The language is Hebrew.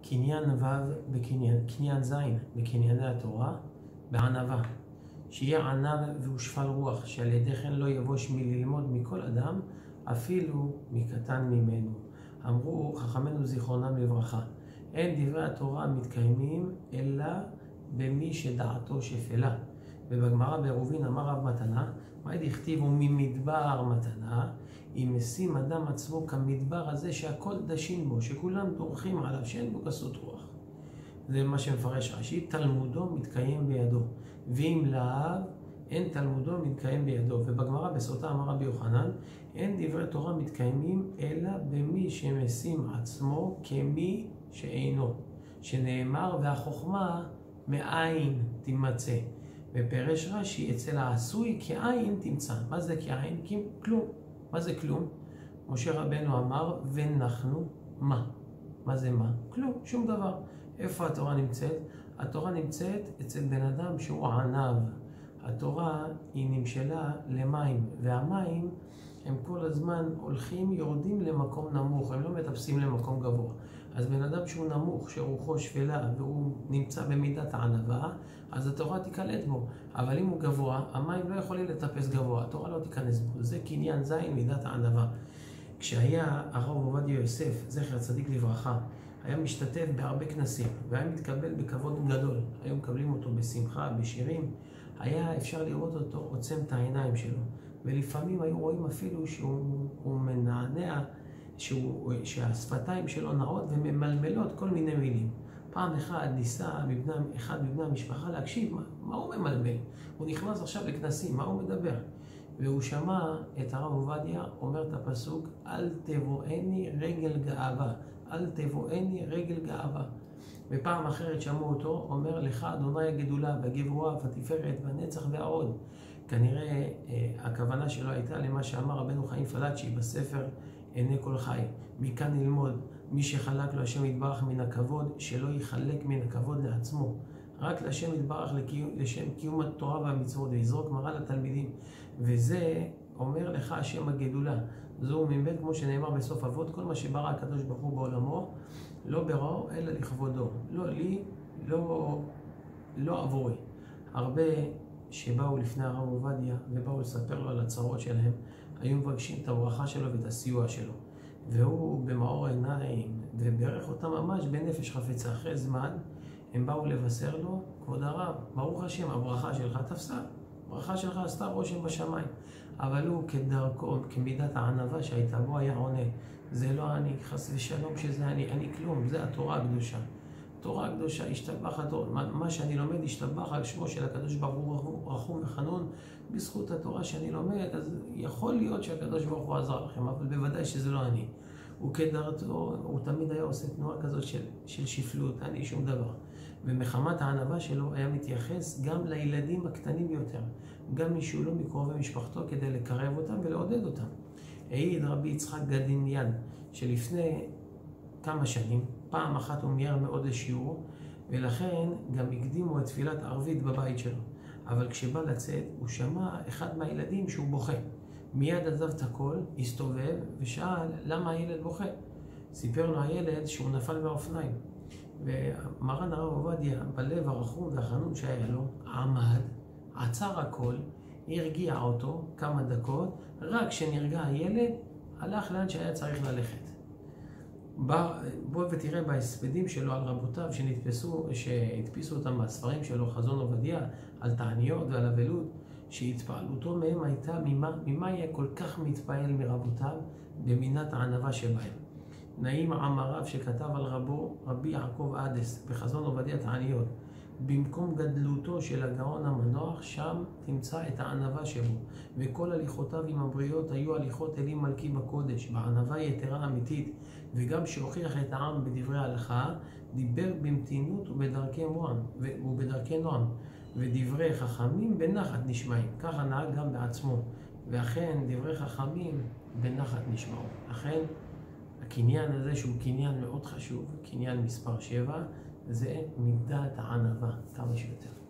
קניין ו' קניין ז' בקנייני התורה, בענווה, שיהיה ענב והושפל רוח, שעל ידי כן לא יבוש מללמוד מכל אדם, אפילו מקטן ממנו. אמרו חכמינו זיכרונם לברכה, אין דברי התורה מתקיימים אלא במי שדעתו שפלה. ובגמרא בעירובין אמר רב מתנה, מה דכתיב ממדבר מתנה, אם משים אדם עצמו כמדבר הזה שהכל דשים בו, שכולם דורכים עליו, שאין בו גסות רוח. זה מה שמפרש רש"י, תלמודו מתקיים בידו, ואם לאו אין תלמודו מתקיים בידו. ובגמרא בסוטה אמר רבי יוחנן, אין דברי תורה מתקיימים אלא במי שמשים עצמו כמי שאינו, שנאמר והחוכמה מאין תימצא. ופרש רש"י, אצל העשוי כעין תמצא. מה זה כעין? כלום. מה זה כלום? משה רבנו אמר ונחנו מה? מה זה מה? כלום, שום דבר. איפה התורה נמצאת? התורה נמצאת אצל בן אדם שהוא ענב. התורה היא נמשלה למים, והמים הם כל הזמן הולכים, יורדים למקום נמוך, הם לא מטפסים למקום גבוה. אז בן אדם שהוא נמוך, שרוחו שפלה, והוא נמצא במידת הענווה, אז התורה תיקלט בו. אבל אם הוא גבוה, המים לא יכולים לטפס גבוה, התורה לא תיכנס בו. זה קניין זין, מידת הענווה. כשהיה הרב עובדיה יוסף, זכר צדיק לברכה, היה משתתף בהרבה כנסים, והיה מתקבל בכבוד גדול. היו מקבלים אותו בשמחה, בשירים. היה אפשר לראות אותו עוצם את העיניים שלו. ולפעמים היו רואים אפילו שהוא מנענע, שהשפתיים שלו נעות וממלמלות כל מיני מילים. פעם אחת ניסה אחד מבני המשפחה להקשיב, מה הוא ממלמל? הוא נכנס עכשיו לכנסים, מה הוא מדבר? והוא שמע את הרב עובדיה אומר את הפסוק, אל תבואני רגל גאווה, אל תבואני רגל גאווה. ופעם אחרת שמעו אותו, אומר לך אדוני הגדולה והגבורה והתפארת והנצח והעוד. כנראה הכוונה שלו הייתה למה שאמר רבנו חיים פלאצ'י בספר עיני כל חי. מכאן ללמוד, מי שחלק לו השם יתברך מן הכבוד, שלא יחלק מן הכבוד לעצמו. רק לשם יתברך לשם קיום התורה והמצוות, ויזרוק מראה לתלמידים. וזה אומר לך השם הגדולה. זו מבית כמו שנאמר בסוף אבות, כל מה שברא הקדוש ברוך הוא בעולמו, לא בראו אלא לכבודו. לא לי, לא עבורי. הרבה שבאו לפני הרב עובדיה ובאו לספר לו על הצרות שלהם, היו מבקשים את הברכה שלו ואת הסיוע שלו. והוא במאור עיניים וברך אותם ממש בנפש חפצה. אחרי זמן הם באו לבשר לו, כבוד הרב, ברוך השם, הברכה שלך תפסה. הברכה שלך עשתה רושם בשמיים. אבל הוא כדרכו, כמידת הענווה שהייתה בו, היה עונה, זה לא אני, חס ושלום שזה אני כלום, זה התורה הקדושה. התורה הקדושה השתבח התורה, מה שאני לומד השתבח על שמו של הקדוש ברוך הוא רחום וחנון, בזכות התורה שאני לומד, אז יכול להיות שהקדוש ברוך הוא עזר לכם, אבל בוודאי שזה לא אני. הוא כדרכו, הוא תמיד היה עושה תנועה כזאת של שפלות, אני שום דבר. ומחמת הענווה שלו היה מתייחס גם לילדים הקטנים ביותר, גם מי שהוא לא מקרובי משפחתו, כדי לקרב אותם ולעודד אותם. העיד רבי יצחק גדיניאן, שלפני כמה שנים, פעם אחת הוא מיהר מאוד לשיעור, ולכן גם הקדימו את תפילת ערבית בבית שלו. אבל כשבא לצאת, הוא שמע אחד מהילדים שהוא בוכה. מיד עזב את הכל, הסתובב ושאל למה הילד בוכה. סיפר לו הילד שהוא נפל מהאופניים. ומרן הרב עובדיה, בלב הרחום והחנון שהיה לו, עמד, עצר הכל, הרגיע אותו כמה דקות, רק כשנרגע הילד, הלך לאן שהיה צריך ללכת. בוא ותראה בהספדים שלו על רבותיו שהדפיסו אותם בספרים שלו, חזון עובדיה, על תעניות ועל אבלות, שהתפעלותו מהם הייתה ממה היה כל כך מתפעל מרבותיו במינת הענווה שבהם. נעים עמריו שכתב על רבי יעקב עדס בחזון עובדיה תעניות, במקום גדלותו של הגאון המנוח, שם תמצא את הענווה שבו, וכל הליכותיו עם הבריות היו הליכות אלים מלכי בקודש, בענווה יתרה אמיתית, וגם שהוכיח את העם בדברי ההלכה, דיבר במתינות ובדרכי נועם, ודברי חכמים בנחת נשמעים. ככה נהג גם בעצמו, ואכן דברי חכמים בנחת נשמעו. אכן הקניין הזה שהוא קניין מאוד חשוב, קניין מספר 7, זה מידת הענווה, כמה שיותר.